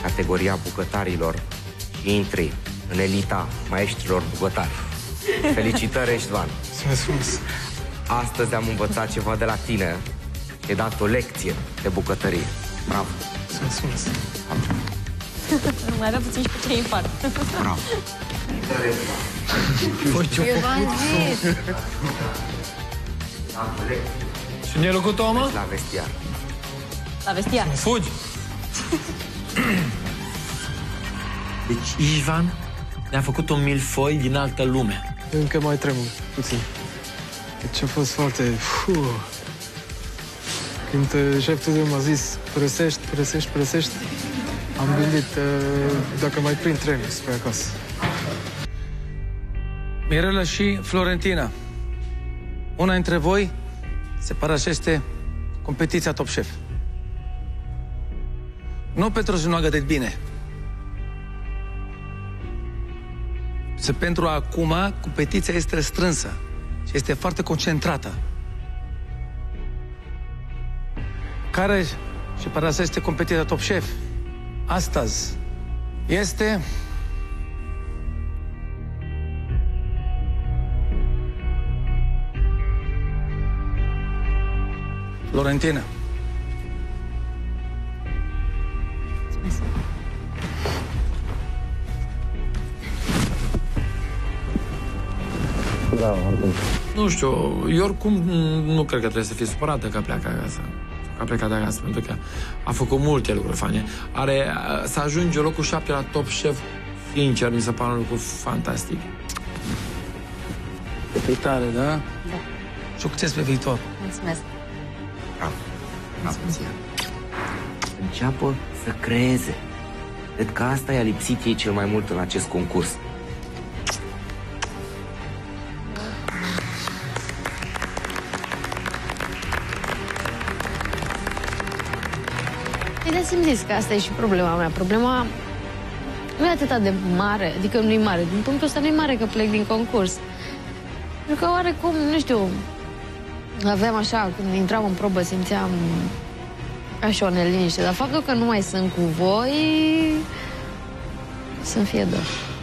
categoria bucătarilor și intri în elita maestrilor bucătari. Felicitări, Răzvan! Astăzi am învățat ceva de la tine. Te-ai dat o lecție de bucătărie. Bravo! Mai era puțin și pe ce infarct. Bravo! Eu v-am zis! Și ne-ai lăcut, mă? La vestiar. La vestiar. Fugi! Deci Ișvan ne-a făcut un milfoi din altă lume. Încă mai tremur puțin. Deci a fost foarte... Când șeful meu m-a zis părăsești, am gândit dacă mai prind trenul spre acasă. Mirela și Florentina, una dintre voi se părăsește competiția Top Chef. Nu pentru să nu a gătit bine, ci pentru acum competiția este strânsă și este foarte concentrată. Care și părăsește competiția Top Chef astăzi este... Florentina. Nu știu, eu oricum nu cred că trebuie să fie supărată că pleacă acasă. Că a plecat de acasă, pentru că a făcut multe lucruri faine. Să ajunge locul 7 la Top Chef, sincer, mi se pare un lucru fantastic. E tare, da? Da. Succes pe viitor. Mulțumesc. Bravo. Înceapă să creeze. Cred că asta i-a lipsit ei cel mai mult în acest concurs. Dați-mi zis că asta e și problema mea. Problema nu e atât de mare, adică nu e mare. Din punctul ăsta nu e mare că plec din concurs. Pentru că oarecum, nu știu, aveam așa, când intram în probă, simțeam așa o neliniște. Dar faptul că nu mai sunt cu voi, să-mi fie dor.